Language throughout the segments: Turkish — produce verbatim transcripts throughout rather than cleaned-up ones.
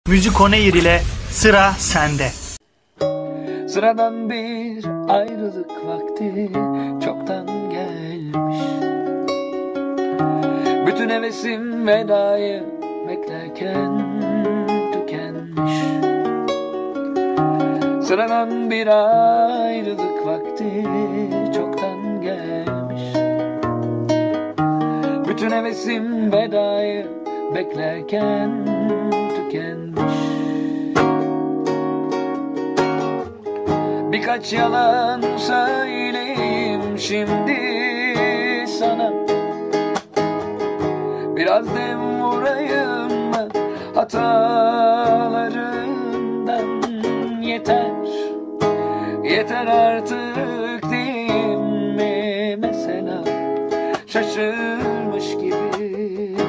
Müzik Onair ile sıra sende. Sıradan bir ayrılık vakti çoktan gelmiş. Bütün hevesim vedayı beklerken tükenmiş. Sıradan bir ayrılık vakti çoktan gelmiş. Bütün hevesim vedayı beklerken tükenmiş. Birkaç yalan söyleyeyim şimdi sana. Biraz dem vurayım mı hatalarından? Yeter, yeter artık değil mi mesela? Şaşırmış gibi.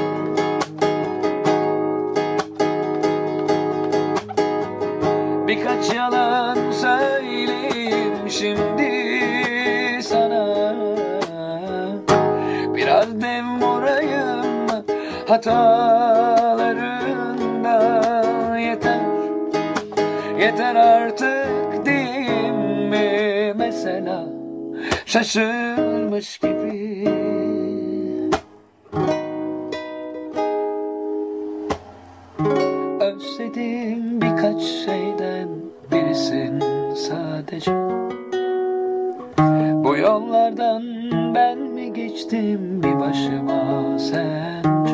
Birkaç yalan söyleyeyim şimdi sana. Biraz dem vurayım mı hatalarından? Yeter, yeter artık değil mi mesela? Şaşırmış gibi. Özledim birkaç şeyden birisin sadece. Bu yollardan ben mi geçtim bir başıma sence?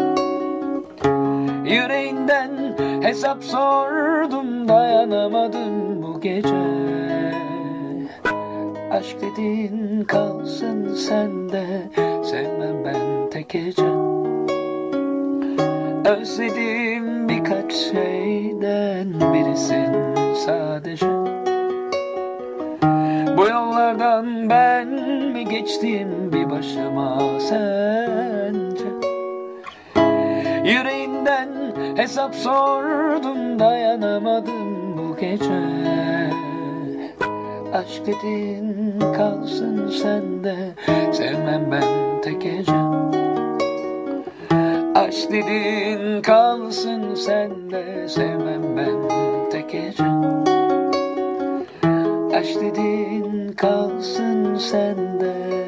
Yüreğinden hesap sordum, dayanamadım bu gece. Aşk dediğin kalsın sende, sevmem ben tek gece. Özledim birkaç şeyden birisin sadece. Bu yollardan ben mi geçtim bir başıma sence? Yüreğinden hesap sordum, dayanamadım bu gece. Aşk dedin kalsın sende, sevmem ben tek gece. Aşk dedin kalsın sende, sevmem ben tek gece. Aşk dedin kalsın sende.